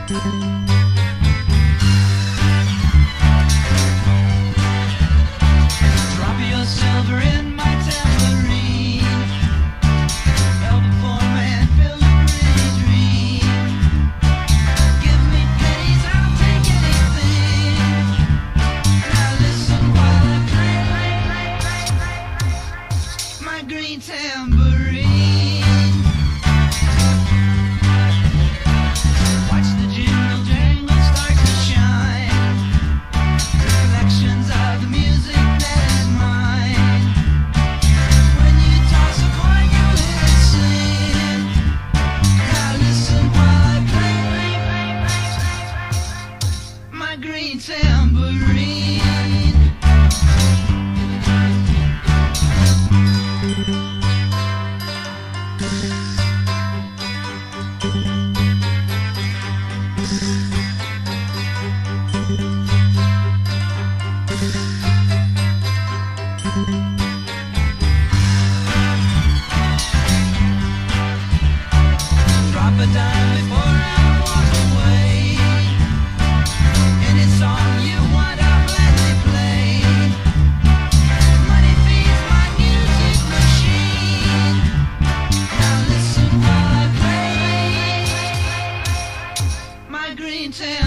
Drop your silver in my tambourine. Help a poor man fill a pretty dream. Give me pennies, I'll take anything. Now listen while I play my green tambourine. Watch the jingle jangle start to shine. Reflections of the music that is mine. When you toss a coin, you hear it sing. Now listen while I play my green tambourine. Drop a dime before I walk away. Any song you want, I'll gladly play. Money feeds my music machine. Now listen while I play my green tail.